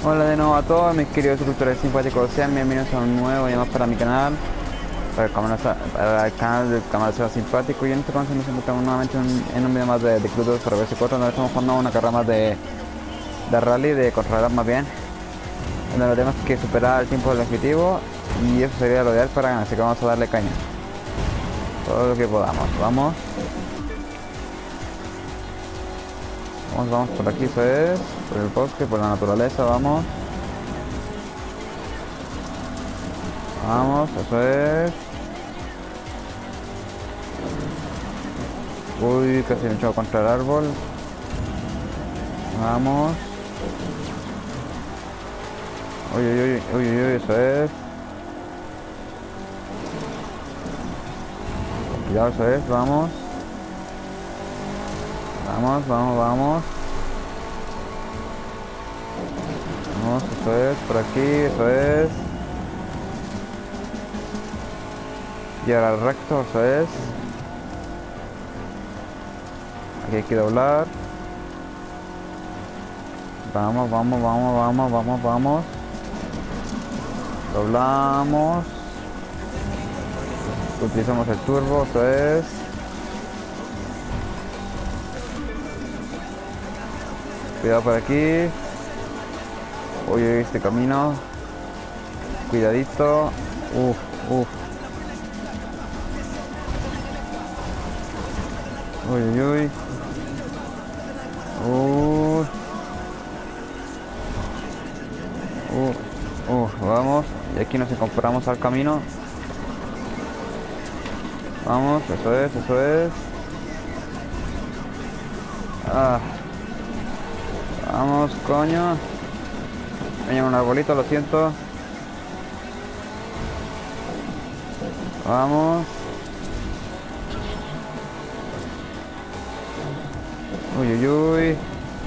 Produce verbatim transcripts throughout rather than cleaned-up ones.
Hola de nuevo a todos mis queridos suscriptores simpáticos, sean bienvenidos a un nuevo llamado para mi canal, para el, camarada, para el canal del camarada simpático. Y en este caso nos encontramos nuevamente en, en un video más de, de Crudos para V S cuatro, donde estamos jugando una carrera más de, de rally, de controlar más bien, donde tenemos que superar el tiempo del objetivo y eso sería lo ideal para ganar, así que vamos a darle caña todo lo que podamos. Vamos. Vamos, vamos por aquí, eso es, por el bosque, por la naturaleza, vamos. Vamos, eso es. Uy, casi me echó contra el árbol. Vamos. Uy, uy, uy, uy, uy, eso es. Cuidado, eso es, vamos. Vamos, vamos, vamos. Vamos, eso es, por aquí, eso es. Y ahora el recto, eso es. Aquí hay que doblar. Vamos, vamos, vamos, vamos, vamos, vamos. Doblamos. Utilizamos el turbo, eso es. Cuidado por aquí. Uy, uy, este camino. Cuidadito. Uf, uf. Uy, uy, uy. Uh. Uh, uh, vamos. Y aquí nos incorporamos al camino. Vamos, eso es, eso es. Ah. Vamos, coño. Me lleva un arbolito, lo siento. Vamos. Uy, uy, uy.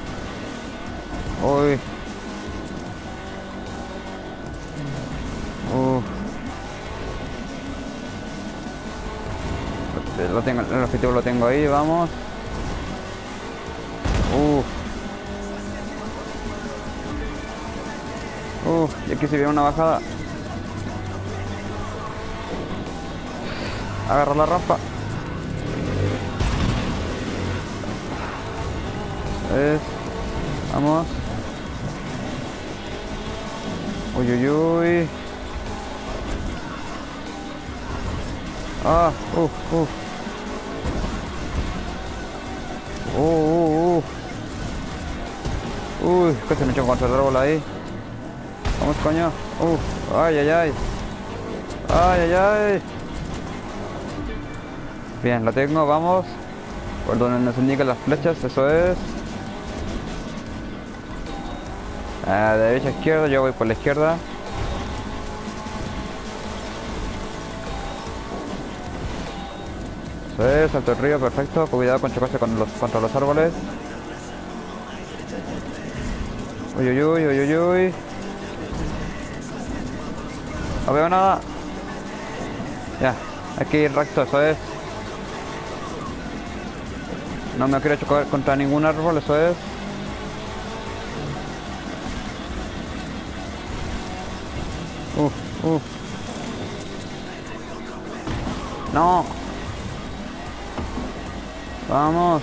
Uy. Uf. Lo tengo, el objetivo lo tengo ahí, vamos. Uf. Uf, y aquí se viene una bajada. Agarra la rampa. Es. Vamos. Uy, uy, uy. Ah, uf, uf. Uh, uh, uh. Uy, que se me echó contra el árbol ahí. Vamos, coño. Uf, ay, ay, ay. Ay, ay, ay. Bien, la tengo, vamos. Por donde nos indican las flechas, eso es. A la derecha, izquierda, yo voy por la izquierda. Eso es, salto el río, perfecto. Cuidado con chocarse con los, contra los árboles. Uy, uy, uy, uy, uy, uy. No veo nada. Ya, aquí recto, eso es. No me quiero chocar contra ningún árbol, eso es. Uf, uf. No. Vamos.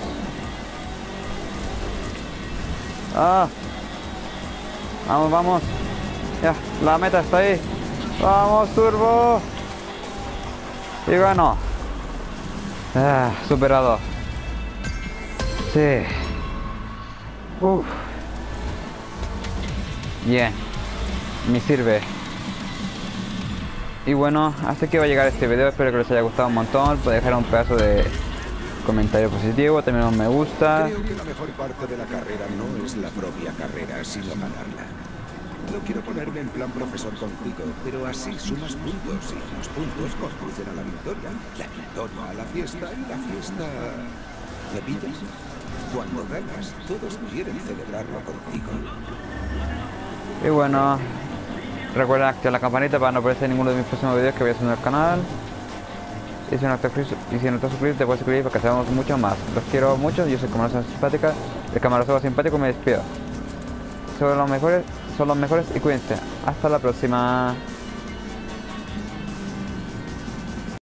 Ah. Vamos, vamos. Ya, la meta está ahí. Vamos, turbo. Y gano. Ah, superado. Sí. Uf. Bien. Me sirve. Y bueno, hasta aquí va a llegar este video. Espero que les haya gustado un montón. Pueden dejar un pedazo de comentario positivo, también un me gusta. Creo que la mejor parte de la carrera no es la propia carrera, sino ganarla. No quiero ponerme en plan profesor contigo, pero así sumas puntos y los puntos conducen a la victoria. La victoria a la fiesta y la fiesta... ¿Me pillas? Cuando ganas, todos quieren celebrarlo contigo. Y bueno, recuerden activar la campanita para no perderse ninguno de mis próximos videos que voy a subir al canal. Y si no estás suscrito, te puedes suscribir para que hagamos mucho más. Los quiero mucho, yo soy Camarada Simpática. El Camarada Simpático me despido. son los mejores, son los mejores y cuídense. Hasta la próxima.